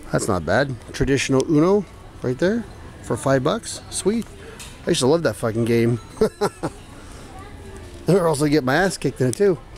That's not bad. Traditional Uno right there for $5. Sweet. I used to love that fucking game. I also get my ass kicked in it too.